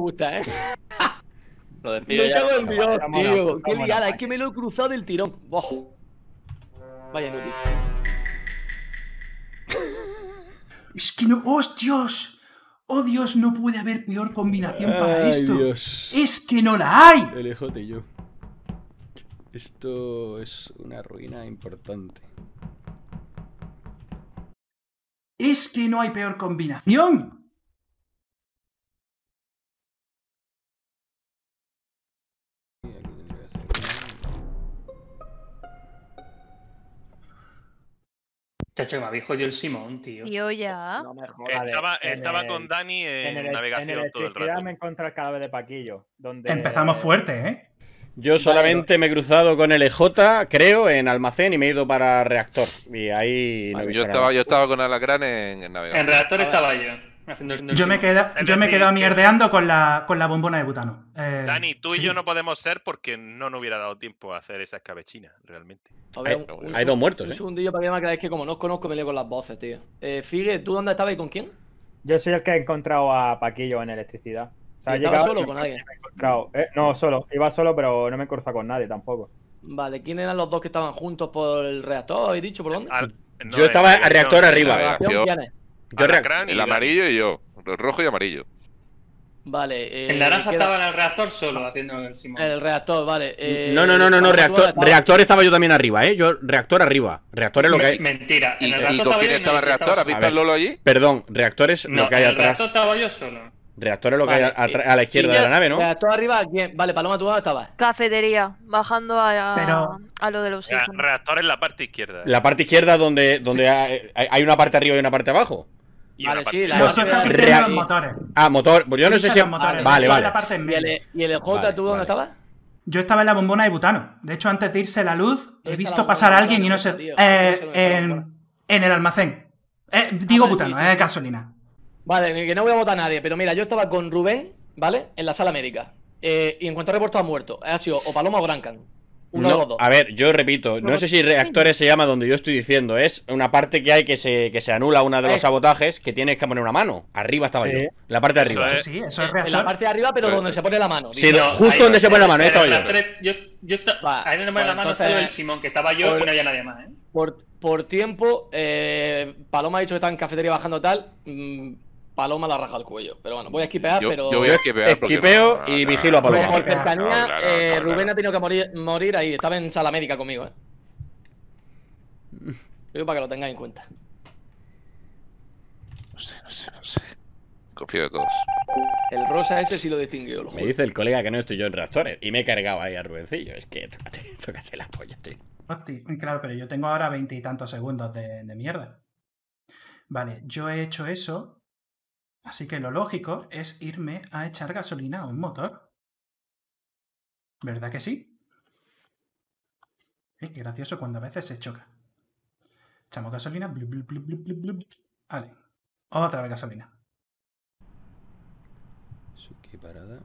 gusta, ¿eh? Lo de Me Figue ya. cago en Dios, Está mola, tío. está Qué mola, liada, es vaya. que me lo he cruzado del tirón. Boh. Vaya inútil. Es que no... ¡Oh, Dios! ¡Oh, Dios! No puede haber peor combinación para Ay, esto. Dios. ¡Es que no la hay! El ejote y yo. Esto es una ruina importante. ¡Es que no hay peor combinación! Y aquí tendría que hacer- Chacho, me habéis jodido el Simón, tío. Tío, ya. No me jodas. Estaba Con Dani en navegación en todo el electricidad rato. me encontré el cadáver de Paquillo. Donde... Empezamos fuerte, ¿eh? Yo solamente me he cruzado con el EJ, creo, en almacén y me he ido para reactor. Y ahí no he visto nada. Yo estaba con Alacrán en navegación. En reactor estaba yo. Haciendo el Yo me he decir, quedado que- mierdeando con la bombona de butano. Dani, tú y sí. yo no podemos ser porque no nos hubiera dado tiempo a hacer esa escabechina, realmente. A ver, Hay- hay dos muertos, Un ¿eh? segundillo para que me aclaréis que como no os conozco me leo con las voces, tío. Figue, ¿tú dónde estabas y con quién? Yo soy el que he encontrado a Paquillo en electricidad. O sea, ¿Y he estabas llegado solo y o con me alguien? he encontrado. No, solo. Iba solo, pero no me he cruzado con nadie tampoco. Vale, ¿quién eran los dos que estaban juntos por el reactor? ¿Habéis dicho por dónde? No, Yo estaba en a reactor arriba. navegación. ¿Quién es? Yo Alacrán y El Dani. amarillo y yo. El rojo y amarillo. Vale, El naranja queda- estaba en el reactor solo haciendo el Simón. El reactor, vale. No, Paloma, ¿tú reactor, dónde estabas? reactor estaba yo también arriba, ¿eh? Yo, reactor arriba. Reactor es lo que hay. Mentira. ¿Y, En el y reactor con quién yo y estaba el reactor? ¿Has solo. visto A ver. al Lolo allí? Perdón, reactor es No, lo que hay en el atrás. reactor estaba yo solo. Reactor es lo que Vale, hay a la izquierda de la nave, ¿no? Reactor arriba, ¿quién? Vale, Paloma, ¿tú dónde estabas? Cafetería, bajando Pero- a lo del oxígeno. Reactor en la parte izquierda. La parte izquierda donde hay una parte arriba y una parte abajo. Y Vale, una sí, parte- la Vosotros parte de- diciendo Real- los motores. Ah, motor. Pues yo no sé si. Los motores. Vale, Yo en vale. la parte en ¿Y medio. el EJ, Vale, tú dónde vale. estabas? Yo estaba en la bombona de butano. De hecho, antes de irse la luz, he está visto la pasar a bombona de alguien y no butano, sé. tío? Eso no está la bombona. En el almacén. Digo vale, butano, sí, sí. gasolina. Vale, que no voy a votar a nadie, pero mira, yo estaba con Rubén, ¿vale? En la sala médica. Y en cuanto a reportado muerto, ha sido o Paloma o Brancan. Uno de los dos. A ver, yo repito, no sé si reactores se llama donde yo estoy diciendo. Es una parte que hay que se anula una de los sabotajes que tienes que poner una mano. Arriba estaba Sí. yo. La parte de Eso arriba. es. Sí, eso es En la reactor. parte de arriba, pero donde se pone la mano. Sí, digo. no, justo donde se pone la mano, estaba yo. Va, Ahí donde me pone la mano pues estaba yo el entonces- Simón, que estaba yo Pues- y no había nadie más, ¿eh? Por tiempo, Paloma ha dicho que está en cafetería bajando tal. Paloma la raja el cuello. Pero bueno, voy a esquipear, pero. Yo voy a esquipear. porque Esquipeo no, y no, vigilo a no, Paloma. Por Claro, cercanía, no, claro, Rubén claro. ha tenido que morir ahí. Estaba en sala médica conmigo, Digo para que lo tengáis en cuenta. No sé. Confío de todos. El rosa ese sí lo distinguió, lo Me juro. dice el colega que no estoy yo en reactores. Y me he cargado ahí a Rubencillo. Es que tócate la polla, tío. Hostia, claro, pero yo tengo ahora 20 y tantos segundos de mierda. Vale, yo he hecho eso. Así que lo lógico es irme a echar gasolina a un motor. ¿Verdad que sí? Qué gracioso cuando a veces se choca. Echamos gasolina. Blup, blup, blup, blup, blup, blup. Vale. Otra vez gasolina. Suki parada.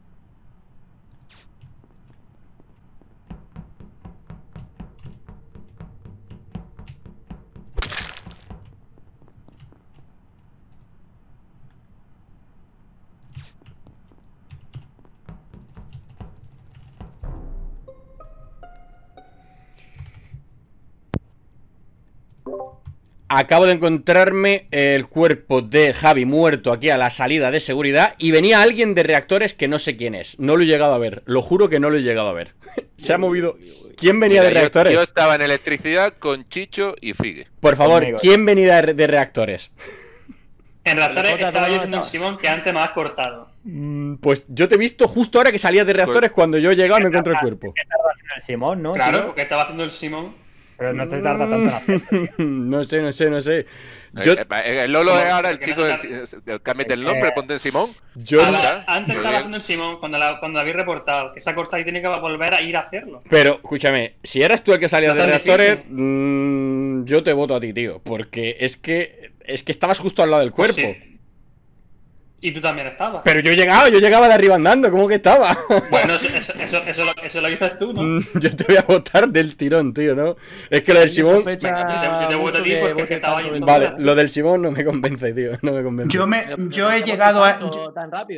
Acabo de encontrarme el cuerpo de Javi muerto aquí a la salida de seguridad y venía alguien de reactores que no sé quién es. No lo he llegado a ver. Lo juro que no lo he llegado a ver. Se ha movido. ¿Quién venía Mira, de reactores? Yo estaba en electricidad con Chicho y Figue. Por favor, Conmigo. ¿quién venía de reactores? En reactores Jota, estaba yo ¿dónde haciendo el estaba? Simón que antes me has cortado. Pues yo te he visto justo ahora que salías de reactores cuando yo he llegado y me encuentro el cuerpo. ¿Qué tarda haciendo el Simón, no? Claro, tío? porque estaba haciendo el Simón. Pero no te tarda tanto en hacer. No sé. Yo, El Lolo ¿Cómo? es ahora el Porque chico no del cámbiate el nombre, ponte en Simón. yo Antes Muy estaba bien. haciendo el Simón cuando lo habéis reportado. Que se ha cortado y tiene que volver a ir a hacerlo. Pero, escúchame, si eras tú el que salías No de tan reactores, difícil. yo te voto a ti, tío. Porque es que estabas justo al lado del cuerpo. Pues sí. Y tú también estabas. Pero yo llegaba de arriba andando, ¿cómo que estaba? Bueno, eso lo dices tú, ¿no? Yo te voy a votar del tirón, tío, ¿no? Es que lo del Simón. Venga, yo te voto a ti porque es que estaba ahí. Vale, lo del Simón no me convence, tío. No me convence. Yo he llegado a. Tan rápido.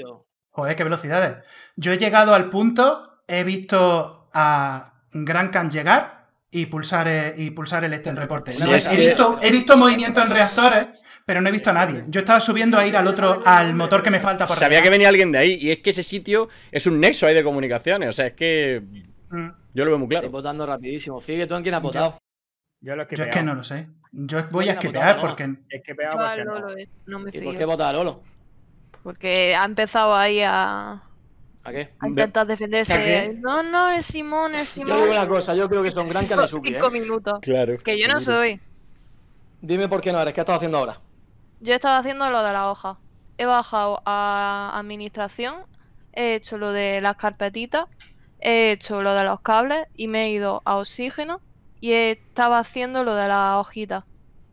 Joder, qué velocidades. Yo he llegado al punto, he visto a Grancan llegar y pulsar el reporte. Sí, He visto movimiento en reactores, pero no he visto a nadie. Yo estaba subiendo a ir al motor que me falta por Sabía detrás. que venía alguien de ahí. Y es que ese sitio es un nexo ahí de comunicaciones. O sea, es que yo lo veo muy Estoy claro. votando rapidísimo. Figue, ¿tú en quién has votado? Yo lo he Yo es que no lo sé. Yo voy a ¿Quién ha esquipear votado, porque... Es que pega Yo porque al no. Lolo no me ¿Y por qué fío. votas a Lolo? Porque ha empezado ahí a ¿A qué? intentar ¿A defenderse. qué? No, es Simón, es Yo digo Simón. una cosa, yo creo que son Gran Kanesuki, 5 minutos. Claro. Que yo no soy. Dime por qué no eres, ¿qué estás haciendo ahora? Yo estaba haciendo lo de la hoja. He bajado a administración, he hecho lo de las carpetitas, he hecho lo de los cables y me he ido a oxígeno y estaba haciendo lo de las hojitas.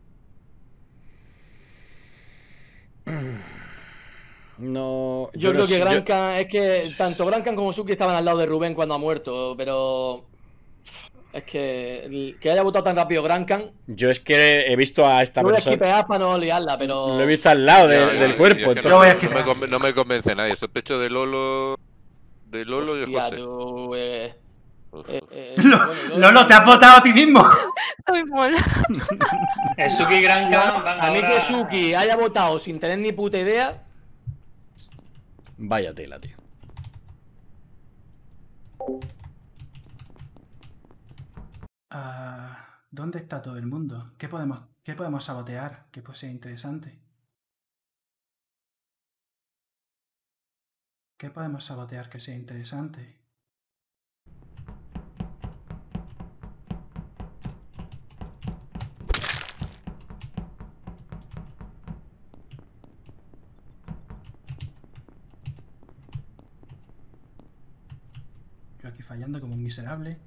No. Yo no creo que sé, Grancan, es que tanto Grancan como Suki estaban al lado de Rubén cuando ha muerto, pero es que haya votado tan rápido Grancan, yo es que he visto a esta no voy a persona. esquipear para no liarla, pero Lo he visto al lado del cuerpo. Yo es que entonces- Yo voy a no, esquipear. no me convence nadie. Sospecho de Lolo. De Lolo y de Hostia, José. tú, Uf. Lolo, ¿te has votado a ti mismo? Soy mola. El Suki y Grancan van a mí ahora- que Suki haya votado sin tener ni puta idea, Vaya tela, tío. ¿Dónde está todo el mundo? ¿Qué podemos sabotear que puede ser interesante? ¿Qué podemos sabotear que sea interesante? Yo aquí fallando como un miserable.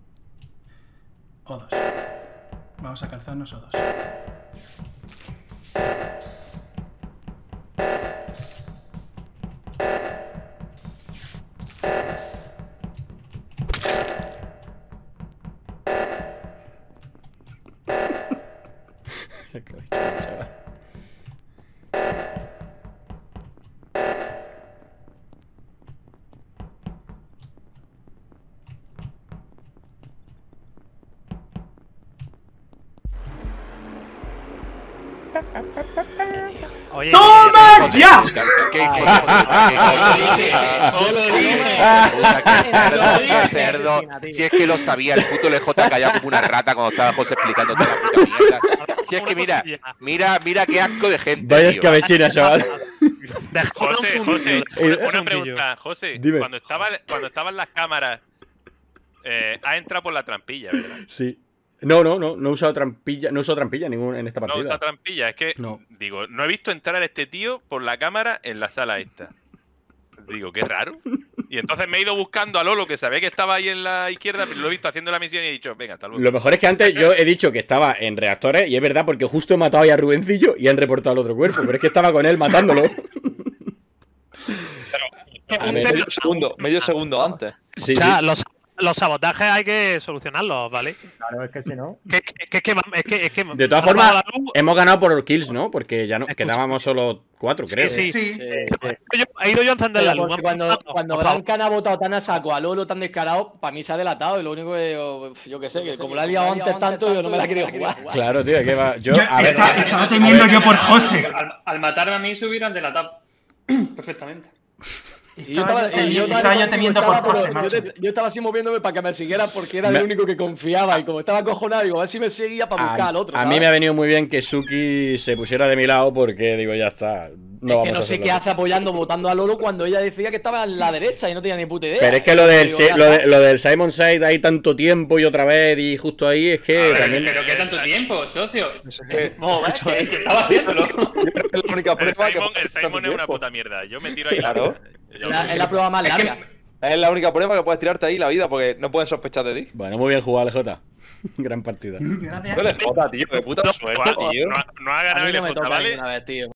O2. Vamos a calzarnos O2. Chaval. Oye, ¡Toma oye, ya! ¿Qué Yo lo dije. cerdo? Si es que lo sabía, el puto LJ callado como una rata cuando estaba José explicando toda la puta mierda. Si es que mira qué asco de gente. Vaya tío. escabechina, chaval. José, un una pregunta, José. Dime. Cuando estaban las cámaras, has entrado por la trampilla, ¿verdad? Sí. No he usado trampilla. No he usado trampilla en esta No partida. usa trampilla, es que, No. digo, no he visto entrar a este tío por la cámara en la sala esta. Digo, qué raro. Y entonces me he ido buscando a Lolo, que sabía que estaba ahí en la izquierda, pero lo he visto haciendo la misión y he dicho, venga, hasta luego. Lo mejor es que antes yo he dicho que estaba en reactores y es verdad porque justo he matado ahí a Rubencillo y han reportado al otro cuerpo, pero es que estaba con él matándolo. A ver. Medio segundo antes. Sí, o sea, sí. los sabotajes hay que solucionarlos, ¿vale? Claro, es que si no. Es que De todas me ha formas, apagado la luz. hemos ganado por kills, ¿no? Porque ya no Escucha. quedábamos solo 4, creo. Sí. Sí. He ido yo a encender la luz. porque me ha cuando apagado. Grancan ha votado tan a saco a Lolo tan descarado, para mí se ha delatado y lo único que yo que sé, que como la he liado antes tanto, yo no me la he querido jugar. Claro, tío, que va. Yo, Yo a ver, estaba temiendo yo por José. Al matarme a mí se hubieran delatado. Perfectamente. Y Estaba yo temiendo por José, macho. Yo estaba así moviéndome para que me siguiera porque era Me- el único que confiaba y como estaba acojonado, digo, a ver si me seguía para buscar al otro. a mí ¿sabes? me ha venido muy bien que Suki se pusiera de mi lado porque digo, ya está. No Es vamos que no a sé hacerlo qué así. hace apoyando, votando a Lolo cuando ella decía que estaba en la derecha y no tenía ni puta idea. Pero es que lo del, Digo, ya está. lo del Simon Said ahí tanto tiempo y otra vez y justo ahí es que también. Pero qué tanto tiempo, socio. No, macho, Que estaba haciéndolo. es la única El prueba que Simon, puedes el estar Simon tanto es una tiempo. puta mierda. Yo me tiro ahí. Claro. Es la prueba más larga. Es la única prueba que puedes tirarte ahí la vida porque no pueden sospechar de ti. Bueno, muy bien jugado, LJ. Gran partida. Gracias. No les jodas, tío. Qué puta suerte, tío. No ha A ganado mí el no me LJ, toca ¿vale? ninguna vez, tío.